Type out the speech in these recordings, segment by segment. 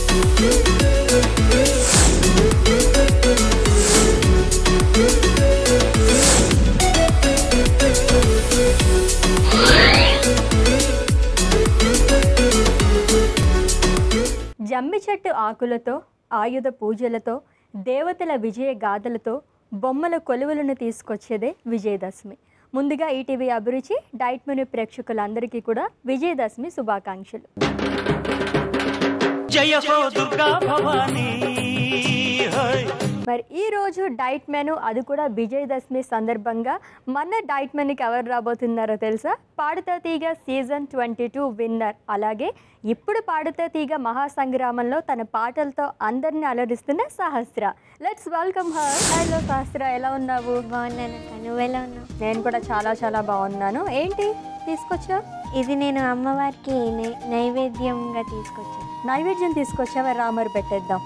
జమ్మి చెట్టు ఆకులతో ఆయుధ పూజలతో దేవతల విజయ గాథలతో బొమ్మల కొలువులను తీసుకొచ్చేదే విజయదశమి. ముందుగా ఈటీవీ అభిరుచి డైట్ మెను ప్రేక్షకులందరికీ కూడా విజయదశమి శుభాకాంక్షలు. జయ హో దుర్గా భవానీ. మరి ఈ రోజు డైట్ మెను, అది కూడా విజయదశమి సందర్భంగా మన డైట్ మెనుకి ఎవరు రాబోతున్నారో తెలుసా? పాడుతా తీగ సీజన్ 22 విన్నర్, అలాగే ఇప్పుడు పాడుతా తీగ మహాసంగ్రామంలో తన పాటలతో అందరిని అలరిస్తున్న Sahasra. Let's welcome her. Hello Sahasra, ఎలా ఉన్నావు? బాగున్నాను. నువ్వు ఎలా ఉన్నావు? నేను కూడా చాలా చాలా బాగున్నాను. ఏంటి తీసుకొచ్చావు? ఇది నేను అమ్మవారికి నైవేద్యంగా తీసుకొచ్చాను. నైవేద్యం తీసుకొచ్చావా? రామర్ పెట్టేద్దాం.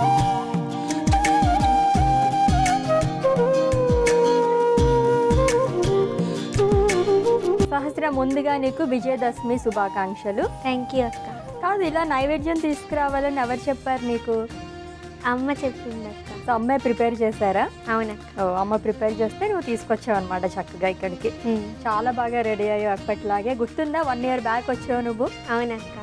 సహస్ర, ముందుగా నీకు విజయదశమి శుభాకాంక్షలు. థ్యాంక్ యూ అక్క. కాదు, ఇలా నైవేద్యం తీసుకురావాలని ఎవరు చెప్పారు నీకు? అమ్మ చెప్పింది అక్క. సో అమ్మాయి ప్రిపేర్ చేశారా? అవునక్క. ఓ, అమ్మ ప్రిపేర్ చేస్తే నువ్వు తీసుకొచ్చావు అనమాట చక్కగా ఇక్కడికి. చాలా బాగా రెడీ అయ్యావు అప్పట్లాగే. గుర్తుందా 1 year బ్యాక్ వచ్చావు నువ్వు? అవునక్క.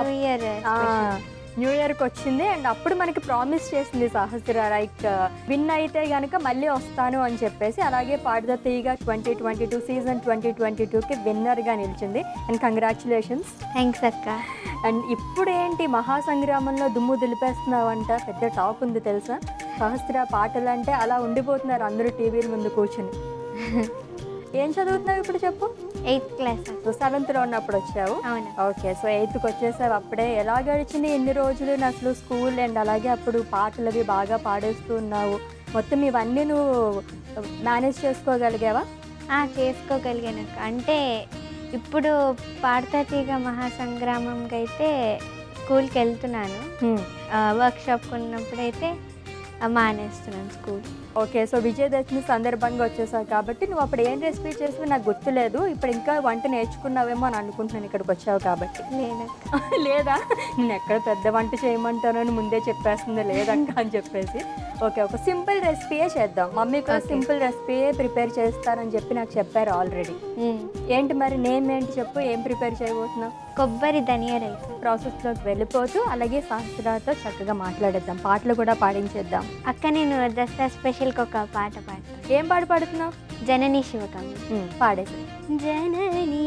న్యూ ఇయర్కి వచ్చింది. అండ్ అప్పుడు మనకి ప్రామిస్ చేసింది సహస్ర, లైక్ విన్ అయితే కనుక మళ్ళీ వస్తాను అని చెప్పేసి. అలాగే పాడుతా తీగ 2022 సీజన్ 2022కి విన్నర్గా నిలిచింది. And congratulations. థ్యాంక్స్ అక్క. అండ్ ఇప్పుడు ఏంటి మహాసంగ్రామంలో దుమ్ము దులిపేస్తున్నావంట, పెద్ద టాక్ ఉంది తెలుసా? సహస్ర పాటలు అంటే అలా ఉండిపోతున్నారు అందరూ టీవీల ముందు కూర్చుని. ఏం చదువుతున్నావు ఇప్పుడు చెప్పు? 8th class. 7th ఉన్నప్పుడు వచ్చావు? అవును. ఓకే, సో 8th వచ్చేసావు. అప్పుడే ఎలా గడిచింది ఎన్ని రోజులు అసలు స్కూల్? అండ్ అలాగే అప్పుడు పాటలు అవి బాగా పాడేస్తూ ఉన్నావు. మొత్తం ఇవన్నీ నువ్వు మేనేజ్ చేసుకోగలిగావా? చేసుకోగలిగాను అక్క. అంటే ఇప్పుడు పాడుతా తీగ మహాసంగ్రామంకి అయితే స్కూల్కి వెళ్తున్నాను. వర్క్షాప్కి ఉన్నప్పుడైతే మానేస్తున్నాను స్కూల్. ఓకే, సో విజయదశమి సందర్భంగా వచ్చేసావు కాబట్టి నువ్వు అప్పుడు ఏం రెసిపీ చేసి నాకు గుర్తులేదు. ఇప్పుడు ఇంకా వంట నేర్చుకున్నావేమో అని అనుకుంటున్నాను ఇక్కడికి వచ్చావు కాబట్టి. లేదా నేను ఎక్కడ పెద్ద వంట చేయమంటానని ముందే చెప్పేస్తుంది లేదక్క అని చెప్పేసి. ఓకే, ఒక సింపుల్ రెసిపీయే చేద్దాం. మమ్మీ కూడా సింపుల్ రెసిపీయే ప్రిపేర్ చేస్తారని చెప్పి నాకు చెప్పారు ఆల్రెడీ. ఏంటి మరి నేమ్ ఏంటి చెప్పు? ఏం ప్రిపేర్ చేయబోతున్నావు? కొబ్బరి ధనియా రైస్. ప్రాసెస్లోకి వెళ్ళిపోతూ అలాగే సహస్రాతో చక్కగా మాట్లాడేద్దాం, పాటలు కూడా పాడించేద్దాం. అక్క, నేను దసరా స్పెషల్కి ఒక పాట పాడతాను. ఏం పాట పాడుతున్నావు? జననీ శివకామిని. పాడేసి. జననీ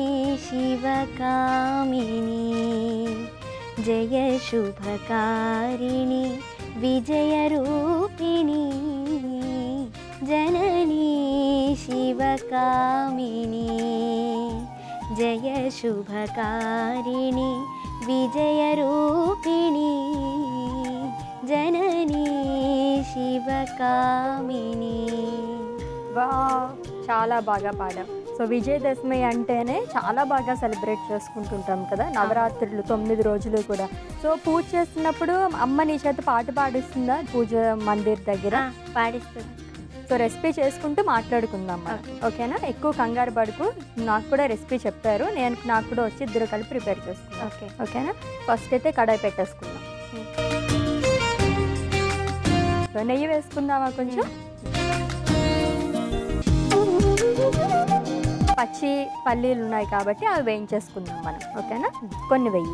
శివకామిని జయ శుభకారిణి విజయ రూపిణి. జననీ శివకామిని జయ శుభకారిణి విజయ రూపిణి. జననీ శివకామిని. వా, చాలా బాగా పాడాం. సో విజయదశమి అంటేనే చాలా బాగా సెలబ్రేట్ చేసుకుంటుంటాం కదా, నవరాత్రులు 9 రోజులు కూడా. సో పూజ చేస్తున్నప్పుడు అమ్మ నీ చేత పాట పాడిస్తుందా పూజ మందిర్ దగ్గర? పాడిస్తుంది. సో రెసిపీ చేసుకుంటూ మాట్లాడుకుందాం మనం, ఓకేనా? ఎక్కువ కంగారు పడుకు. నాకు కూడా రెసిపీ చెప్పారు, నాకు కూడా వచ్చి ఇద్దరు కలిపి ప్రిపేర్ చేసుకుందాం. ఓకేనా? ఫస్ట్ అయితే కడాయి పెట్టేసుకుందాం. సో నెయ్యి వేసుకుందామా కొంచెం? పచ్చి పల్లీలు ఉన్నాయి కాబట్టి అవి వేయించేసుకుందాం మనం, ఓకేనా? కొన్ని వెయ్యి.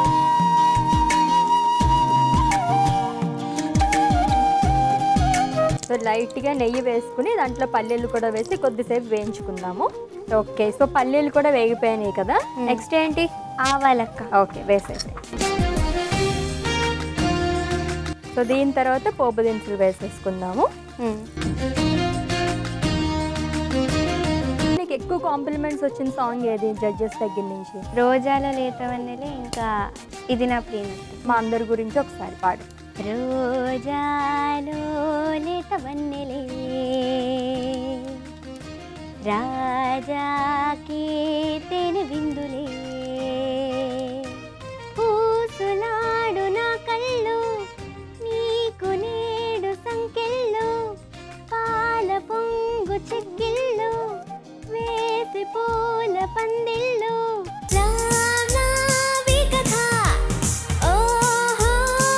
సో లైట్గా నెయ్యి వేసుకుని దాంట్లో పల్లీలు కూడా వేసి కొద్దిసేపు వేయించుకుందాము. ఓకే, సో పల్లీలు కూడా వేగిపోయినాయి కదా. నెక్స్ట్ ఏంటి? ఆవాలక్క. ఓకే, వేసేసి. సో దీని తర్వాత పోపు దినుసులు వేసేసుకుందాము. నీకు ఎక్కువ కాంప్లిమెంట్స్ వచ్చిన సాంగ్ ఏది జడ్జెస్ దగ్గర నుంచి? రోజాలో లేతవన్నెలే, ఇంకా ఇది నా ప్రియం. మా అందరి గురించి ఒకసారి పాడు. రోజాలో లేతవన్నెలే రాజాకి తేనె విందులే పూసులాడు నా కళ్ళు నీకు నేడు సంకెళ్ళు పాల పొంగు చెక్కిళ్ళు వేసి పూల పందిళ్ళు. రావి కథ ఓహో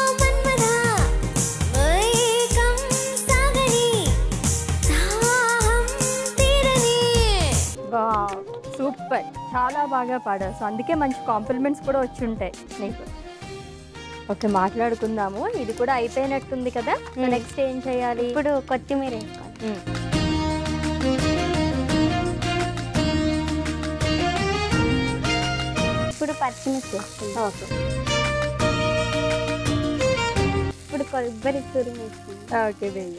బాగా పాడావు. సో అందుకే మంచి కాంప్లిమెంట్స్ కూడా వచ్చి ఉంటాయి నీకు. ఓకే, మాట్లాడుకుందాము. ఇది కూడా అయిపోయినట్టుంది కదా. నెక్స్ట్ ఏం చేయాలి? ఇప్పుడు కొత్తిమీర వేసుకోవాలి. ఇప్పుడు పచ్చిమిర్చి వేసుకుందాం. ఓకే ఇప్పుడు కొబ్బరి తురుము వేసుకుందాం. ఓకే వెయ్యి.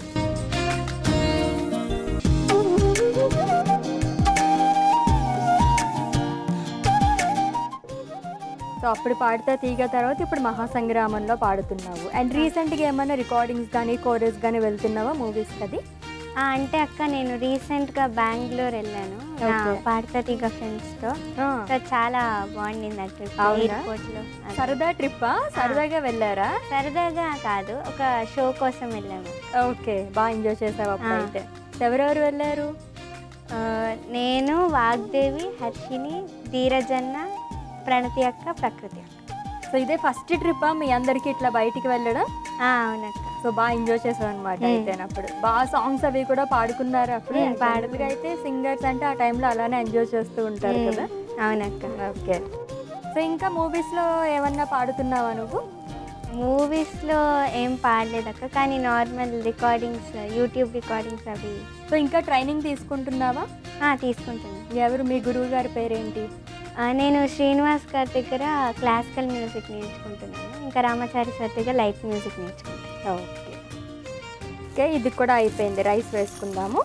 సో అప్పుడు పాడితే తీగ తర్వాత ఇప్పుడు మహాసంగ్రామంలో పాడుతున్నావు. అండ్ రీసెంట్గా ఏమైనా రికార్డింగ్స్ కానీ కోరస్ కానీ వెళ్తున్నావా మూవీస్కి? అది అంటే అక్క నేను రీసెంట్గా బెంగళూరు వెళ్ళాను నా పాడతా తీగ ఫ్రెండ్స్తో. సో చాలా బాగుండింది ఆ ట్రిప్. ఎయిర్పోర్ట్లో సరదా ట్రిప్పా? సరదాగా వెళ్ళారా? సరదాగా కాదు, ఒక షో కోసం వెళ్ళాము. ఓకే, బాగా ఎంజాయ్ చేసావు అప్పుడైతే. ఎవరెవరు వెళ్ళారు? నేను, వాగ్దేవి, హర్షిని, ధీరజన్న, ప్రణతి అక్క, ప్రకృతి అక్క. సో ఇదే ఫస్ట్ ట్రిప్పా మీ అందరికి ఇట్లా బయటికి వెళ్ళడం? అవునక్క. సో బాగా ఎంజాయ్ చేసావు అనమాట అయితే. అప్పుడు బాగా సాంగ్స్ అవి కూడా పాడుకున్నారు అప్పుడు. పాడుగా అయితే సింగర్స్ అంటే ఆ టైంలో అలానే ఎంజాయ్ చేస్తూ ఉంటారు కదా. అవునక్క. ఓకే, సో ఇంకా మూవీస్లో ఏమన్నా పాడుతున్నావా నువ్వు? మూవీస్లో ఏం పాడలేదక్క, కానీ నార్మల్ రికార్డింగ్స్, యూట్యూబ్ రికార్డింగ్స్ అవి. సో ఇంకా ట్రైనింగ్ తీసుకుంటున్నావా? తీసుకుంటున్నాను. ఎవరు మీ గురువు గారి పేరేంటి? నేను శ్రీనివాస్ గారి దగ్గర క్లాసికల్ మ్యూజిక్ నేర్చుకుంటున్నాను. ఇంకా రామాచారి సార్ దగ్గర లైట్ మ్యూజిక్ నేర్చుకుంటాను. ఓకే ఓకే, ఇది కూడా అయిపోయింది. రైస్ వేసుకుందాము.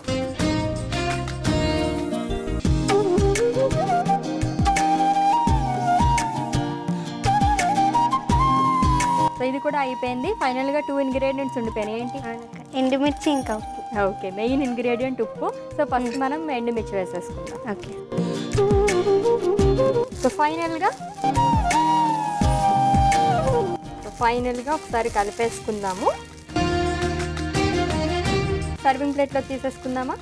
సో ఇది కూడా అయిపోయింది. ఫైనల్గా 2 ఇంగ్రీడియంట్స్ ఉండిపోయినాయి. ఏంటి? ఎండుమిర్చి ఇంకా ఉప్పు. ఓకే, మెయిన్ ఇంగ్రీడియంట్ ఉప్పు. సో ఫస్ట్ మనం ఎండుమిర్చి వేసేసుకుందాం. ఓకే, సో ఫైనల్గా ఒకసారి కలిపేసుకుందాము. సర్వింగ్ ప్లేట్లో తీసేసుకుందామా?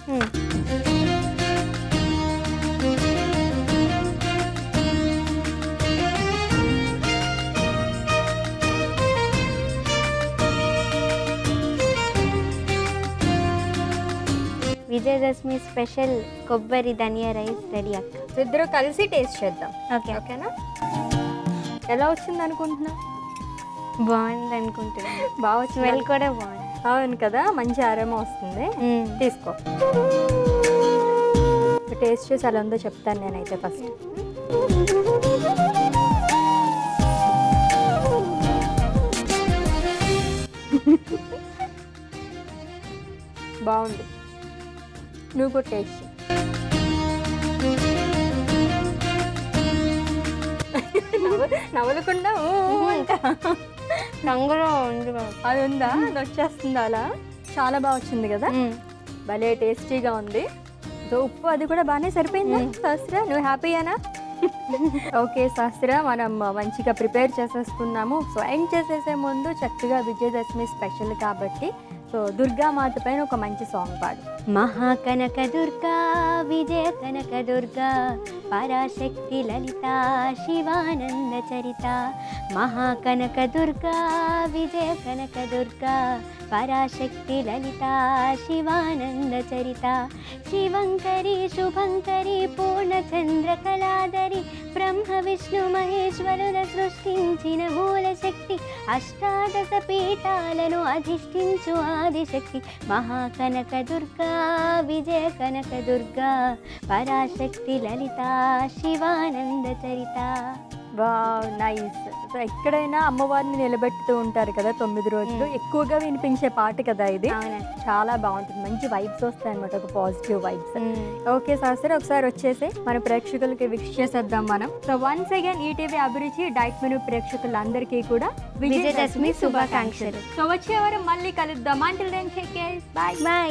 విజయదశమి స్పెషల్ కొబ్బరి ధనియా రైస్ రెడీ అక్క. ఇద్దరు కలిసి టేస్ట్ చేద్దాం. ఓకే, ఓకేనా? ఎలా వచ్చింది అనుకుంటున్నా? బాగుంది అనుకుంటున్నాను. బాగా వచ్చింది. స్మెల్ కూడా బాగుంది. అవును కదా, మంచి ఆరోమా వస్తుంది. తీసుకో, టేస్ట్ చేసి అలా ఉందో చెప్తాను నేనైతే ఫస్ట్. బాగుంది, నువ్వు కూడా టేస్ట్. నవ్వకుండా రంగులో ఉంది. అది ఉందా? అది వచ్చేస్తుందా అలా? చాలా బాగా వచ్చింది కదా, భలే టేస్టీగా ఉంది. సో ఉప్పు అది కూడా బాగానే సరిపోయిందా శాస్త్ర? నువ్వు హ్యాపీయేనా? ఓకే శాస్త్ర, మనం మంచిగా ప్రిపేర్ చేసేసుకున్నాము. సో ఎండ్ చేసేసే ముందు చక్కగా విజయదశమి స్పెషల్ కాబట్టి సో దుర్గామాత పైన ఒక మంచి సాంగ్ పాడు. మహాకనక దుర్గా విజయ కనక దుర్గా పరాశక్తి లలిత శివానంద చరిత. మహాకనక దుర్గా విజయ కనక దుర్గా పరాశక్తి లలిత శివానంద చరిత. శివంకరి శుభంకరి పూర్ణచంద్ర కళాధరి బ్రహ్మ విష్ణు మహేశ్వరుల సృష్టించిన మూల శక్తి. అష్టాదశ పీఠాలను అధిష్ఠించు ఆదిశక్తి. మహాకనక దుర్గా విజయ కనక దుర్గా పరాశక్తి లలిత శివానంద చరిత. Wow, nice. సో ఎక్కడైనా అమ్మవారిని నిలబెడుతూ ఉంటారు కదా 9 రోజులు, ఎక్కువగా వినిపించే పాట కదా ఇది. చాలా బాగుంటుంది, మంచి వైబ్స్ వస్తాయి అనమాట, ఒక పాజిటివ్ వైబ్స్. ఓకే శాస్త్రి, ఒకసారి వచ్చేసి మన ప్రేక్షకులకి విష్ చేసేద్దాం మనం. So once again ETV Abhiruchi diet menu ప్రేక్షకులందరికీ కూడా విజయదశమి శుభాకాంక్షలు. సో వచ్చే వారం మళ్ళీ కలుద్దాం. Until then take care, by.